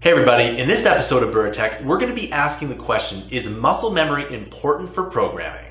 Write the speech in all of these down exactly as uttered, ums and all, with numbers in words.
Hey everybody, in this episode of Bura, we're going to be asking the question, is muscle memory important for programming?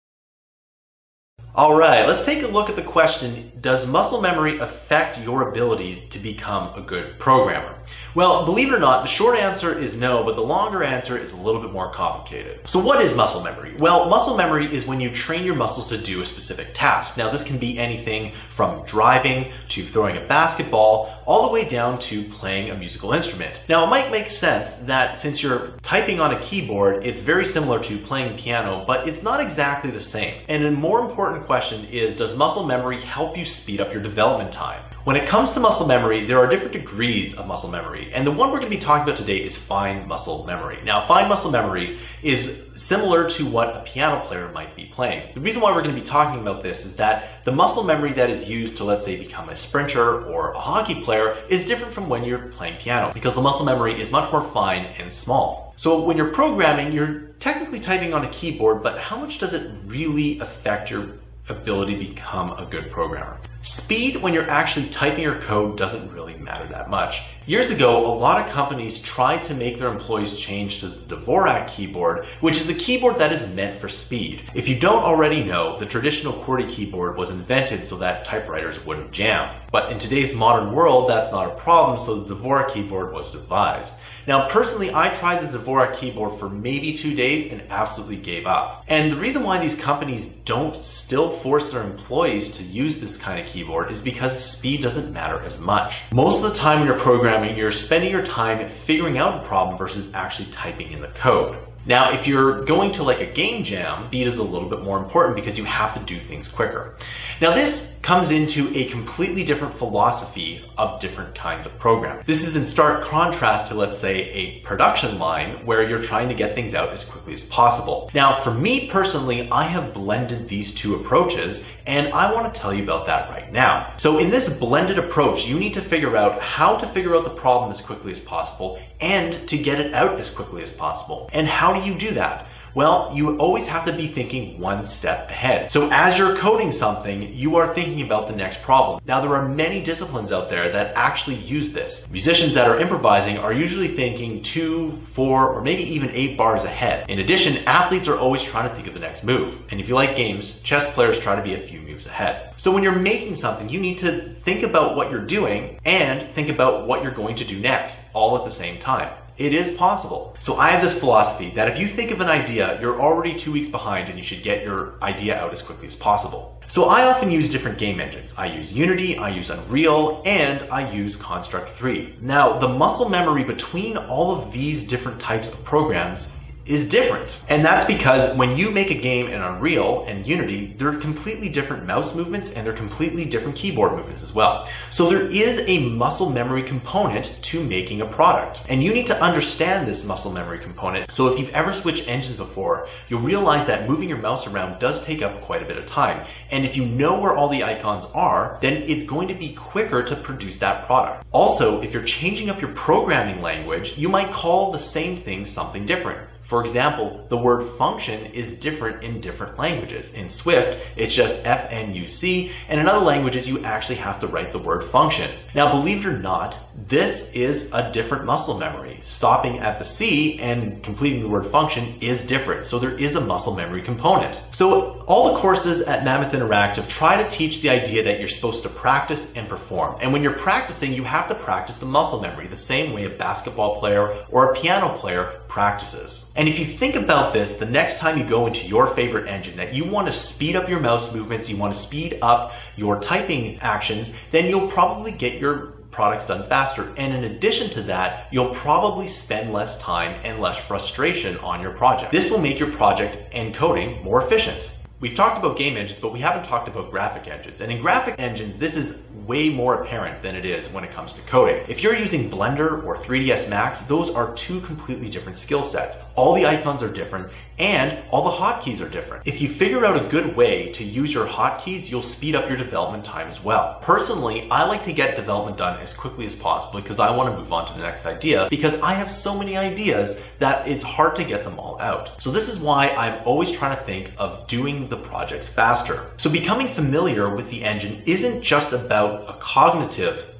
Alright, let's take a look at the question, does muscle memory affect your ability to become a good programmer? Well, believe it or not, the short answer is no, but the longer answer is a little bit more complicated. So what is muscle memory? Well, muscle memory is when you train your muscles to do a specific task. Now this can be anything from driving to throwing a basketball, all the way down to playing a musical instrument. Now it might make sense that since you're typing on a keyboard, it's very similar to playing piano, but it's not exactly the same. And a more important question is, does muscle memory help you speed up your development time? When it comes to muscle memory, there are different degrees of muscle memory, and the one we're going to be talking about today is fine muscle memory. Now, fine muscle memory is similar to what a piano player might be playing. The reason why we're going to be talking about this is that the muscle memory that is used to, let's say, become a sprinter or a hockey player is different from when you're playing piano, because the muscle memory is much more fine and small. So when you're programming, you're technically typing on a keyboard, but how much does it really affect your ability to become a good programmer? Speed when you're actually typing your code doesn't really matter that much. Years ago, a lot of companies tried to make their employees change to the Bura keyboard, which is a keyboard that is meant for speed. If you don't already know, the traditional QWERTY keyboard was invented so that typewriters wouldn't jam. But in today's modern world, that's not a problem, so the Bura keyboard was devised. Now, personally, I tried the Bura keyboard for maybe two days and absolutely gave up. And the reason why these companies don't still force their employees to use this kind of keyboard is because speed doesn't matter as much. Most of the time when you're programming, you're spending your time figuring out a problem versus actually typing in the code. Now, if you're going to like a game jam, speed is a little bit more important because you have to do things quicker. Now, this comes into a completely different philosophy of different kinds of programming. This is in stark contrast to, let's say, a production line where you're trying to get things out as quickly as possible. Now, for me personally, I have blended these two approaches, and I want to tell you about that right now. So in this blended approach, you need to figure out how to figure out the problem as quickly as possible and to get it out as quickly as possible. And how do you do that? Well, you always have to be thinking one step ahead. So as you're coding something, you are thinking about the next problem. Now, there are many disciplines out there that actually use this. Musicians that are improvising are usually thinking two, four, or maybe even eight bars ahead. In addition, athletes are always trying to think of the next move. And if you like games, chess players try to be a few moves ahead. So when you're making something, you need to think about what you're doing and think about what you're going to do next, all at the same time. It is possible. So I have this philosophy that if you think of an idea, you're already two weeks behind and you should get your idea out as quickly as possible. So I often use different game engines. I use Unity, I use Unreal, and I use Construct three. Now, the muscle memory between all of these different types of programs is different. And that's because when you make a game in Unreal and Unity, they're completely different mouse movements and they're completely different keyboard movements as well. So there is a muscle memory component to making a product. And you need to understand this muscle memory component. So if you've ever switched engines before, you'll realize that moving your mouse around does take up quite a bit of time. And if you know where all the icons are, then it's going to be quicker to produce that product. Also, if you're changing up your programming language, you might call the same thing something different. For example, the word function is different in different languages. In Swift, it's just F N U C, and in other languages, you actually have to write the word function. Now, believe it or not, this is a different muscle memory. Stopping at the C and completing the word function is different, so there is a muscle memory component. So all the courses at Mammoth Interactive try to teach the idea that you're supposed to practice and perform. And when you're practicing, you have to practice the muscle memory the same way a basketball player or a piano player practices. And if you think about this, the next time you go into your favorite engine that you want to speed up your mouse movements, you want to speed up your typing actions, then you'll probably get your products done faster. And in addition to that, you'll probably spend less time and less frustration on your project. This will make your project and coding more efficient. We've talked about game engines, but we haven't talked about graphic engines. And in graphic engines, this is way more apparent than it is when it comes to coding. If you're using Blender or three D S Max, those are two completely different skill sets. All the icons are different, and all the hotkeys are different. If you figure out a good way to use your hotkeys, you'll speed up your development time as well. Personally, I like to get development done as quickly as possible because I want to move on to the next idea, because I have so many ideas that it's hard to get them all out. So this is why I'm always trying to think of doing the projects faster. So becoming familiar with the engine isn't just about a cognitive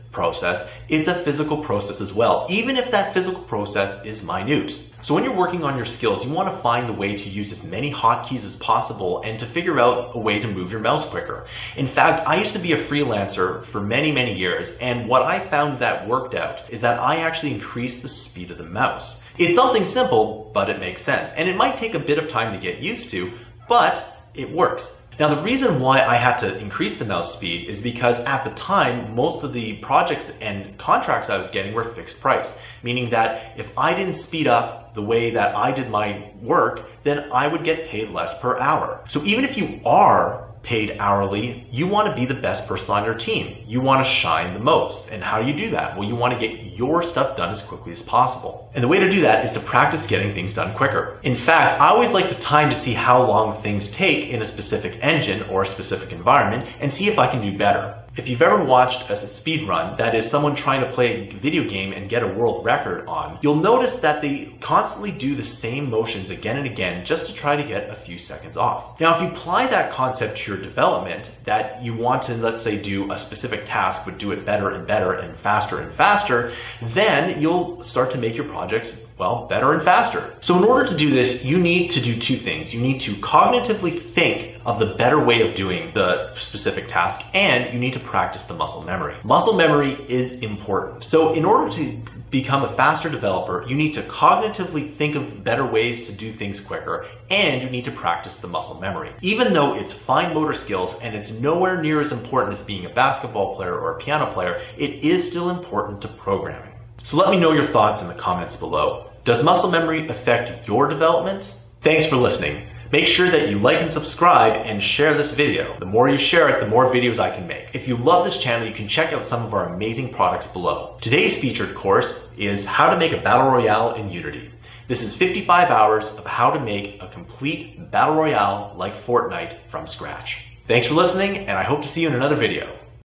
process, it's a physical process as well, even if that physical process is minute. So when you're working on your skills, you want to find a way to use as many hotkeys as possible and to figure out a way to move your mouse quicker. In fact, I used to be a freelancer for many, many years, and what I found that worked out is that I actually increased the speed of the mouse. It's something simple, but it makes sense. And it might take a bit of time to get used to, but it works. Now, the reason why I had to increase the mouse speed is because at the time, most of the projects and contracts I was getting were fixed price, meaning that if I didn't speed up the way that I did my work, then I would get paid less per hour. So even if you are paid hourly, you want to be the best person on your team. You want to shine the most. And how do you do that? Well, you want to get your stuff done as quickly as possible. And the way to do that is to practice getting things done quicker. In fact, I always like to time to see how long things take in a specific engine or a specific environment and see if I can do better. If you've ever watched a speed run, that is someone trying to play a video game and get a world record on, you'll notice that they constantly do the same motions again and again just to try to get a few seconds off. Now, if you apply that concept to your development, that you want to, let's say, do a specific task, but do it better and better and faster and faster, then you'll start to make your projects, well, better and faster. So in order to do this, you need to do two things. You need to cognitively think of the better way of doing the specific task, and you need to practice the muscle memory. Muscle memory is important. So in order to become a faster developer, you need to cognitively think of better ways to do things quicker, and you need to practice the muscle memory. Even though it's fine motor skills and it's nowhere near as important as being a basketball player or a piano player, it is still important to programming. So let me know your thoughts in the comments below. Does muscle memory affect your development? Thanks for listening. Make sure that you like and subscribe and share this video. The more you share it, the more videos I can make. If you love this channel, you can check out some of our amazing products below. Today's featured course is how to make a battle royale in Unity. This is fifty-five hours of how to make a complete battle royale like Fortnite from scratch. Thanks for listening, and I hope to see you in another video.